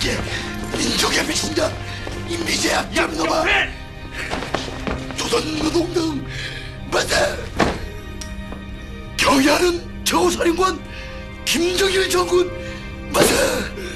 이게 민족의 배신이다. 이 미제야 놈아. 조선노동당 만세. 경의하는 저우사령관 김정일 장군 만세.